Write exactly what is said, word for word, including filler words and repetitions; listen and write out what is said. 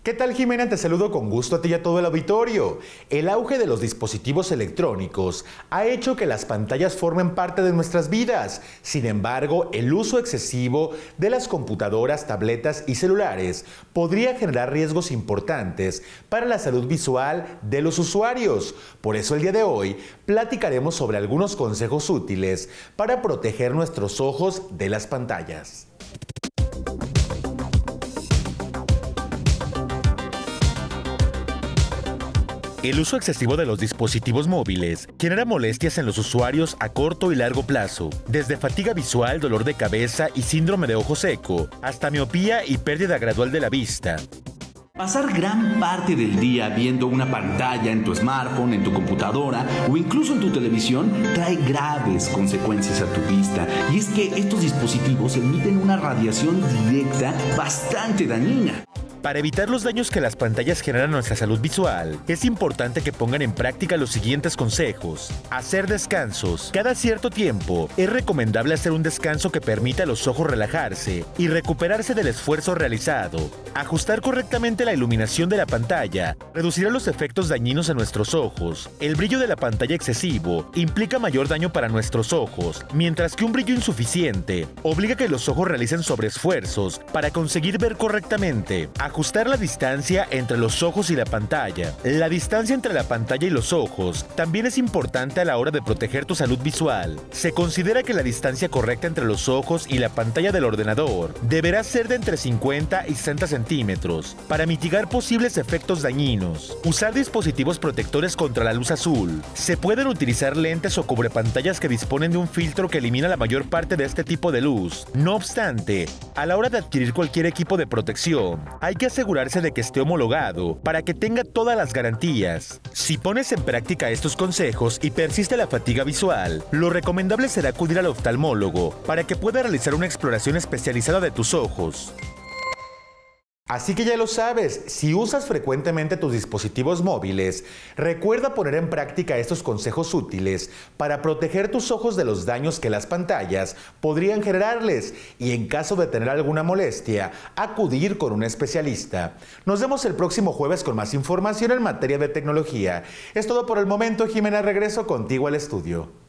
¿Qué tal, Jimena? Te saludo con gusto a ti y a todo el auditorio. El auge de los dispositivos electrónicos ha hecho que las pantallas formen parte de nuestras vidas. Sin embargo, el uso excesivo de las computadoras, tabletas y celulares podría generar riesgos importantes para la salud visual de los usuarios. Por eso el día de hoy platicaremos sobre algunos consejos útiles para proteger nuestros ojos de las pantallas. El uso excesivo de los dispositivos móviles genera molestias en los usuarios a corto y largo plazo, desde fatiga visual, dolor de cabeza y síndrome de ojo seco, hasta miopía y pérdida gradual de la vista. Pasar gran parte del día viendo una pantalla en tu smartphone, en tu computadora o incluso en tu televisión trae graves consecuencias a tu vista. Y es que estos dispositivos emiten una radiación directa bastante dañina. Para evitar los daños que las pantallas generan a nuestra salud visual, es importante que pongan en práctica los siguientes consejos. Hacer descansos. Cada cierto tiempo, es recomendable hacer un descanso que permita a los ojos relajarse y recuperarse del esfuerzo realizado. Ajustar correctamente la iluminación de la pantalla reducirá los efectos dañinos en nuestros ojos. El brillo de la pantalla excesivo implica mayor daño para nuestros ojos, mientras que un brillo insuficiente obliga a que los ojos realicen sobreesfuerzos para conseguir ver correctamente. Ajustar la distancia entre los ojos y la pantalla. La distancia entre la pantalla y los ojos también es importante a la hora de proteger tu salud visual. Se considera que la distancia correcta entre los ojos y la pantalla del ordenador deberá ser de entre cincuenta y sesenta centímetros para mitigar posibles efectos dañinos. Usar dispositivos protectores contra la luz azul. Se pueden utilizar lentes o cubrepantallas que disponen de un filtro que elimina la mayor parte de este tipo de luz. No obstante, a la hora de adquirir cualquier equipo de protección, hay que asegurarse de que esté homologado para que tenga todas las garantías. Si pones en práctica estos consejos y persiste la fatiga visual, lo recomendable será acudir al oftalmólogo para que pueda realizar una exploración especializada de tus ojos. Así que ya lo sabes, si usas frecuentemente tus dispositivos móviles, recuerda poner en práctica estos consejos útiles para proteger tus ojos de los daños que las pantallas podrían generarles y, en caso de tener alguna molestia, acudir con un especialista. Nos vemos el próximo jueves con más información en materia de tecnología. Es todo por el momento, Jimena. Regreso contigo al estudio.